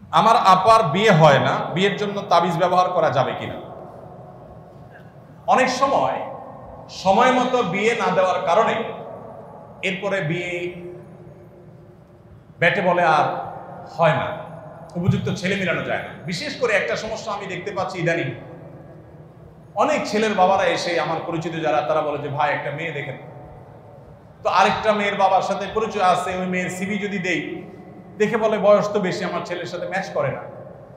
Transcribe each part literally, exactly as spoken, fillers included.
আমার আপার বিয়ে হয় না, বিয়ের জন্য তাবিজ ব্যবহার করা যাবে কিনা? অনেক সময় সময় মতো বিয়ে না দেওয়ার কারণে এরপরে বিয়ে ব্যাটে বলে আর হয় না, উপযুক্ত ছেলে মিলানো যায় না। বিশেষ করে একটা সমস্যা আমি দেখতে পাচ্ছি ইদানিং, অনেক ছেলের বাবারা এসে আমার পরিচিত যারা, তারা বলে যে ভাই একটা মেয়ে দেখেন। তো আরেকটা মেয়ের বাবার সাথে পরিচয় আছে, ওই মেয়ের সিভি যদি দেই, দেখে বলে বয়স তো বেশি, আমার ছেলের সাথে ম্যাচ করে না।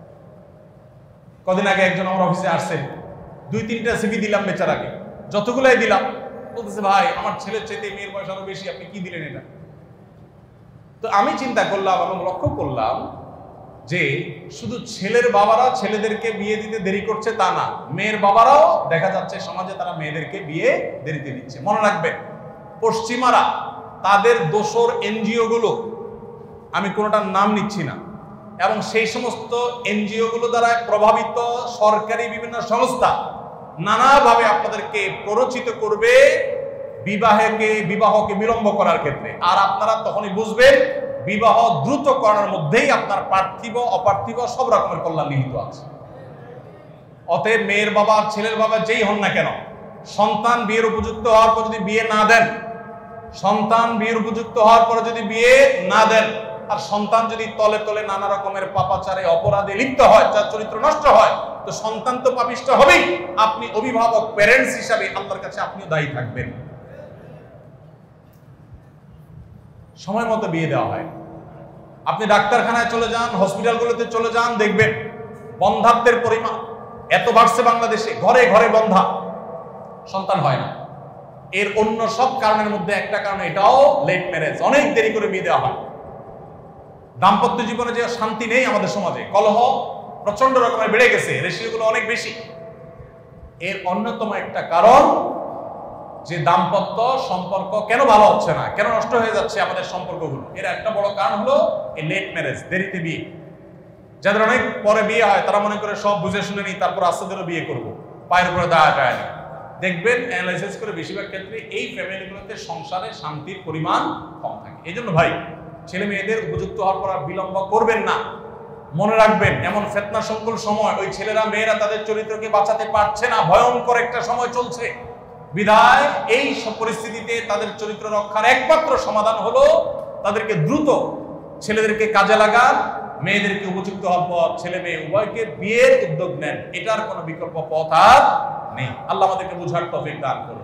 কদিন আগে একজন আমার অফিসে আসছে, দুই তিনটা সিভি দিলাম বেচারাকে, যতগুলাই দিলাম, বলতেছে ভাই আমার ছেলের চাইতে মেয়ের বয়স আরো বেশি, আপনি কি দিলেন এটা? তো আমি চিন্তা করলাম এবং লক্ষ্য করলাম যে শুধু ছেলের বাবারা ছেলেদেরকে বিয়ে দিতে দেরি করছে তা না, মেয়ের বাবারাও দেখা যাচ্ছে সমাজে তারা মেয়েদেরকে বিয়ে দেরিতে দিচ্ছে। মনে রাখবেন, পশ্চিমারা তাদের দোসর এনজিও গুলো, আমি কোনোটার নাম নিচ্ছি না, এবং সেই সমস্ত এনজিও গুলো দ্বারা প্রভাবিত সরকারি বিভিন্ন সংস্থা নানাভাবে আপনাদেরকে প্ররোচিত করবে বিবাহকে বিবাহকে বিলম্ব করার ক্ষেত্রে। আর আপনারা তখনই বুঝবেন বিবাহ দ্রুত করার মধ্যেই আপনার পার্থিব অপার্থিব সব রকমের কল্যাণ নিহিত আছে। অতএব মেয়ের বাবা ছেলের বাবা যেই হন না কেন, সন্তান বিয়ের উপযুক্ত হওয়ার পর যদি বিয়ে না দেন, সন্তান বিয়ের উপযুক্ত হওয়ার পর যদি বিয়ে না দেন, আর সন্তান যদি তলে তলে নানা রকমের পাপাচারে অপরাধে লিপ্ত হয়, যার চরিত্র নষ্ট হয়, তো সন্তান তো পাপিষ্ট হবেই। আপনি অভিভাবক প্যারেন্টস হিসাবে আল্লাহর কাছে আপনিও দায়ী থাকবেন। সময় মতো বিয়ে দেওয়া হয়। আপনি ডাক্তারখানায় চলে যান, হসপিটালগুলোতে চলে যান, দেখবেন বন্ধাত্বের পরিমাণ এত বাড়ছে বাংলাদেশে, ঘরে ঘরে বন্ধা, সন্তান হয় না। এর অন্য সব কারণের মধ্যে একটা কারণ এটাও লেট ম্যারেজ, অনেক দেরি করে বিয়ে দেওয়া হয়। দাম্পত্য জীবনে যে শান্তি নেই আমাদের সমাজে, কলহ প্রচন্ড রকমের বেড়ে গেছে, রেশিওগুলো অনেক বেশি। এর অন্যতম একটা কারণ যে দাম্পত্য সম্পর্ক কেন ভালো হচ্ছে না, কেন নষ্ট হয়ে যাচ্ছে আমাদের সম্পর্কগুলো, এর একটা বড় কারণ হলো এই লেট ম্যারেজ, দেরিতে বিয়ে। যাদের অনেক পরে বিয়ে হয় তারা মনে করে সব বুঝে শুনে নি, তারপর আস্তে ধরে বিয়ে করবো, পায়ের উপরে দাঁড়া যায় না। দেখবেন অ্যানালাইসিস করে বেশিরভাগ ক্ষেত্রে এই ফ্যামিলিগুলোতে সংসারে শান্তির পরিমাণ কম থাকে। এই জন্য ভাই, ছেলে মেয়েদের উপযুক্ত হওয়ার পর বিলম্ব করবেন না। মনে রাখবেন, এমন ফেতনা সংকুল সময়, ওই ছেলেরা মেয়েরা তাদের চরিত্রকে বাঁচাতে পারছে না, ভয়ঙ্কর একটা সময় চলছে। বিধায় এই সব পরিস্থিতিতে তাদের চরিত্র রক্ষার একমাত্র সমাধান হলো তাদেরকে দ্রুত ছেলেদেরকে কাজে লাগান, মেয়েদেরকে উপযুক্ত হওয়ার পর ছেলে মেয়ে উভয়কে বিয়ের উদ্যোগ নেন। এটার কোনো বিকল্প পথ আর নেই। আল্লাহ আমাদেরকে বুঝার তৌফিক দান করুন।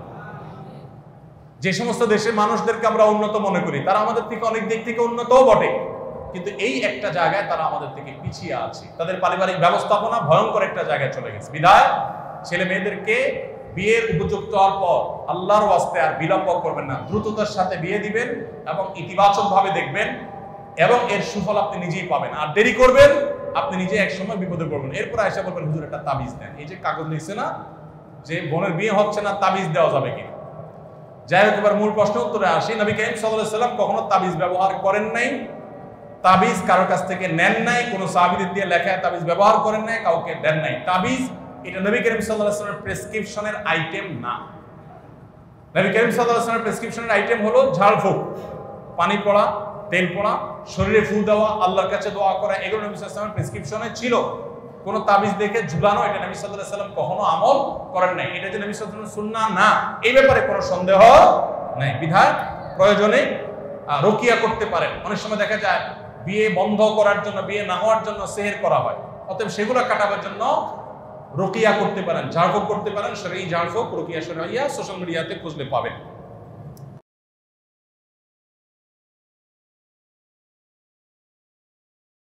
যে সমস্ত দেশের মানুষদেরকে আমরা উন্নত মনে করি, তারা আমাদের থেকে অনেক দিক থেকে উন্নতও বটে, কিন্তু এই একটা জায়গায় তারা আমাদের থেকে পিছিয়ে আছে। তাদের পারিবারিক ব্যবস্থাপনা ভয়ঙ্কর একটা জায়গায় চলে গেছে। বিধায় ছেলে মেয়েদেরকে বিয়ের উপযুক্ত হওয়ার পর আল্লাহর ওয়াস্তে আর বিলম্ব করবেন না, দ্রুততার সাথে বিয়ে দিবেন এবং ইতিবাচক ভাবে দেখবেন, এবং এর সুফল আপনি নিজেই পাবেন। আর দেরি করবেন, আপনি নিজে এক সময় বিপদে পড়বেন। এরপর আয়সা বলবেন হুজুর একটা তাবিজ দেন। এই যে কাগজ লিখছে না যে বোনের বিয়ে হচ্ছে না, তাবিজ দেওয়া যাবে কিনা? যাই হোক, এবার মূল প্রশ্ন উত্তরে আসি। নবী কারীম সাল্লাল্লাহু আলাইহি ওয়াসাল্লাম কখনো তাবিজ ব্যবহার করেন নাই, তাবিজ কারোর কাছ থেকে নেন নাই, কোন সাহাবীদের দিয়ে লেখায় তাবিজ ব্যবহার করেন নাই, কাউকে দেন নাই। তাবিজ এটা নবী কারীম সাল্লাল্লাহু আলাইহি ওয়াসাল্লামের প্রেসক্রিপশনের আইটেম না। নবী কারীম সাল্লাল্লাহু আলাইহি ওয়াসাল্লামের প্রেসক্রিপশনের আইটেম হলো ঝাড়ফুঁক, পানি পড়া, তেল পড়া, শরীরে ফু দেওয়া, আল্লাহর কাছে দোয়া করা, এগুলো নবী সাল্লাল্লাহু আলাইহি ওয়াসাল্লামের প্রেসক্রিপশনে ছিল। কোন তাবিজ দেখে ঝুলানো, এটা নবী সাল্লাল্লাহু আলাইহি ওয়াসাল্লাম কখনো আমল করেন নাই। এটা যে নবী সাল্লাল্লাহু আলাইহি ওয়াসাল্লামের সুন্নাহ না, এই ব্যাপারে কোনো সন্দেহ নাই। বিধায় প্রয়োজনে রুকিয়া করতে পারেন। অনেক সময় দেখা যায় বিয়ে বন্ধ করার জন্য, বিয়ে না হওয়ার জন্য সেহের করা হয়, অতএব সেগুলো কাটাবার জন্য রুকিয়া করতে পারেন, ঝাড়ফুঁক করতে পারেন। শরঈ ঝাড়ফুঁক, রুকিয়া শরঈয়া সোশ্যাল মিডিয়াতে খুঁজলে পাবেন।